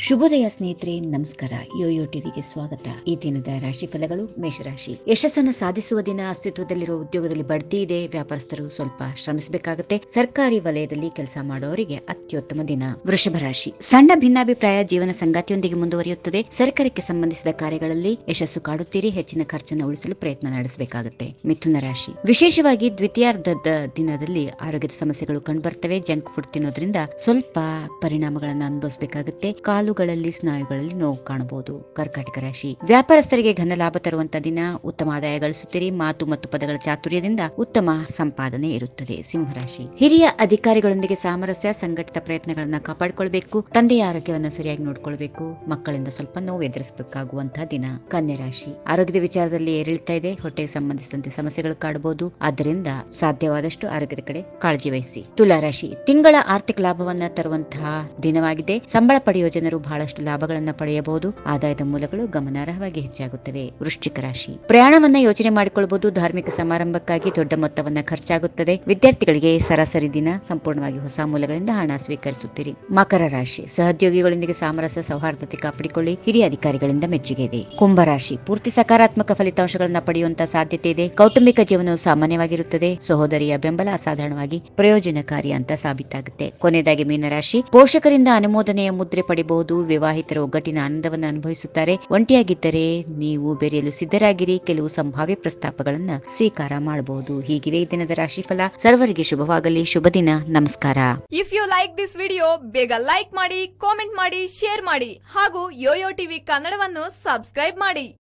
ಶುಭೋದಯ ಸ್ನೇಹಿತರೆ, ನಮಸ್ಕಾರ. ಯೋಯೋ ಟಿವಿಗೆ ಸ್ವಾಗತ. ಈ ದಿನದ ರಾಶಿ ಫಲಗಳು. ಮೇಷರಾಶಿ, ಯಶಸ್ಸನ್ನು ಸಾಧಿಸುವ ದಿನ. ಅಸ್ತಿತ್ವದಲ್ಲಿರುವ ಉದ್ಯೋಗದಲ್ಲಿ ಬಡ್ತಿ ಇದೆ. ವ್ಯಾಪಾರಸ್ಥರು ಸ್ವಲ್ಪ ಶ್ರಮಿಸಬೇಕಾಗುತ್ತೆ. ಸರ್ಕಾರಿ ವಲಯದಲ್ಲಿ ಕೆಲಸ ಮಾಡುವವರಿಗೆ ಅತ್ಯುತ್ತಮ ದಿನ. ವೃಷಭ ರಾಶಿ, ಸಣ್ಣ ಭಿನ್ನಾಭಿಪ್ರಾಯ ಜೀವನ ಸಂಗಾತಿಯೊಂದಿಗೆ ಮುಂದುವರಿಯುತ್ತದೆ. ಸರ್ಕಾರಕ್ಕೆ ಸಂಬಂಧಿಸಿದ ಕಾರ್ಯಗಳಲ್ಲಿ ಯಶಸ್ಸು ಕಾಡುತ್ತೀರಿ. ಹೆಚ್ಚಿನ ಖರ್ಚನ್ನು ಉಳಿಸಲು ಪ್ರಯತ್ನ ನಡೆಸಬೇಕಾಗುತ್ತೆ. ಮಿಥುನ ರಾಶಿ, ವಿಶೇಷವಾಗಿ ದ್ವಿತೀಯಾರ್ಧದ ದಿನದಲ್ಲಿ ಆರೋಗ್ಯದ ಸಮಸ್ಯೆಗಳು ಕಂಡುಬರ್ತವೆ. ಜಂಕ್ ಫುಡ್ ತಿನ್ನೋದ್ರಿಂದ ಸ್ವಲ್ಪ ಪರಿಣಾಮಗಳನ್ನು ಅನುಭವಿಸಬೇಕಾಗುತ್ತೆ. ಕಾಲುಗಳಲ್ಲಿ ಸ್ನಾಯುಗಳಲ್ಲಿ ನೋವು ಕಾಣಬಹುದು. ಕರ್ಕಾಟಕ ರಾಶಿ, ವ್ಯಾಪಾರಸ್ಥರಿಗೆ ಘನ ಲಾಭ ತರುವಂತಹ ದಿನ. ಉತ್ತಮ ಆದಾಯ ಗಳಿಸುತ್ತೀರಿ. ಮಾತು ಮತ್ತು ಪದಗಳ ಚಾತುರ್ಯದಿಂದ ಉತ್ತಮ ಸಂಪಾದನೆ ಇರುತ್ತದೆ. ಸಿಂಹರಾಶಿ, ಹಿರಿಯ ಅಧಿಕಾರಿಗಳೊಂದಿಗೆ ಸಾಮರಸ್ಯ. ಸಂಘಟಿತ ಪ್ರಯತ್ನಗಳನ್ನ ಕಾಪಾಡಿಕೊಳ್ಬೇಕು. ತಂದೆಯ ಆರೋಗ್ಯವನ್ನು ಸರಿಯಾಗಿ ನೋಡಿಕೊಳ್ಬೇಕು. ಮಕ್ಕಳಿಂದ ಸ್ವಲ್ಪ ನೋವು ಎದುರಿಸಬೇಕಾಗುವಂತಹ ದಿನ. ಕನ್ಯಾ ರಾಶಿ, ಆರೋಗ್ಯದ ವಿಚಾರದಲ್ಲಿ ಏರಿಳಿತಾ ಇದೆ. ಹೊಟ್ಟೆಗೆ ಸಂಬಂಧಿಸಿದಂತೆ ಸಮಸ್ಯೆಗಳು ಕಾಡಬಹುದು. ಆದ್ದರಿಂದ ಸಾಧ್ಯವಾದಷ್ಟು ಆರೋಗ್ಯದ ಕಡೆ ಕಾಳಜಿ ವಹಿಸಿ. ತುಲಾ ರಾಶಿ, ತಿಂಗಳ ಆರ್ಥಿಕ ಲಾಭವನ್ನ ತರುವಂತಹ ದಿನವಾಗಿದೆ. ಸಂಬಳ ಪಡೆಯುವ ಜನರು ಬಹಳಷ್ಟು ಲಾಭಗಳನ್ನ ಪಡೆಯಬಹುದು. ಆದಾಯದ ಮೂಲಗಳು ಗಮನಾರ್ಹವಾಗಿ ಹೆಚ್ಚಾಗುತ್ತವೆ. ವೃಶ್ಚಿಕ ರಾಶಿ, ಪ್ರಯಾಣವನ್ನ ಯೋಚನೆ ಮಾಡಿಕೊಳ್ಳಬಹುದು. ಧಾರ್ಮಿಕ ಸಮಾರಂಭಕ್ಕಾಗಿ ದೊಡ್ಡ ಮೊತ್ತವನ್ನ ಖರ್ಚಾಗುತ್ತದೆ. ವಿದ್ಯಾರ್ಥಿಗಳಿಗೆ ಸರಾಸರಿ ದಿನ. ಸಂಪೂರ್ಣವಾಗಿ ಹೊಸ ಮೂಲಗಳಿಂದ ಹಣ ಸ್ವೀಕರಿಸುತ್ತೀರಿ. ಮಕರ ರಾಶಿ, ಸಹೋದ್ಯೋಗಿಗಳೊಂದಿಗೆ ಸಾಮರಸ್ಯ ಸೌಹಾರ್ದತೆ ಕಾಪಾಡಿಕೊಳ್ಳಿ. ಹಿರಿಯ ಅಧಿಕಾರಿಗಳಿಂದ ಮೆಚ್ಚುಗೆ ಇದೆ. ಕುಂಭರಾಶಿ, ಪೂರ್ತಿ ಸಕಾರಾತ್ಮಕ ಫಲಿತಾಂಶಗಳನ್ನ ಪಡೆಯುವಂತಹ ಸಾಧ್ಯತೆ ಇದೆ. ಕೌಟುಂಬಿಕ ಜೀವನವು ಸಾಮಾನ್ಯವಾಗಿರುತ್ತದೆ. ಸಹೋದರಿಯ ಬೆಂಬಲ ಅಸಾಧಾರಣವಾಗಿ ಪ್ರಯೋಜನಕಾರಿ ಅಂತ ಸಾಬೀತಾಗುತ್ತೆ. ಕೊನೆಯದಾಗಿ ಮೀನರಾಶಿ, ಪೋಷಕರಿಂದ ಅನುಮೋದನೆಯ ಮುದ್ರೆ ಪಡೆಯಬಹುದು. ವಿವಾಹಿತರ ಒಗ್ಗಟ್ಟಿನ ಆನಂದವನ್ನು ಅನುಭವಿಸುತ್ತಾರೆ. ಒಂಟಿಯಾಗಿದ್ದರೆ ನೀವು ಬೆರೆಯಲು ಸಿದ್ಧರಾಗಿರಿ. ಕೆಲವು ಸಂಭಾವ್ಯ ಪ್ರಸ್ತಾಪಗಳನ್ನ ಸ್ವೀಕಾರ ಮಾಡಬಹುದು. ಹೀಗಿವೆ ಈ ದಿನದ ರಾಶಿಫಲ. ಸರ್ವರಿಗೆ ಶುಭವಾಗಲಿ. ಶುಭ ದಿನ. ನಮಸ್ಕಾರ. If you like this video, ಬೇಗ ಲೈಕ್ ಮಾಡಿ, ಕಾಮೆಂಟ್ ಮಾಡಿ, ಶೇರ್ ಮಾಡಿ ಹಾಗೂ ಯೋಯೋ ಟಿವಿ ಕನ್ನಡವನ್ನು ಸಬ್ಸ್ಕ್ರೈಬ್ ಮಾಡಿ.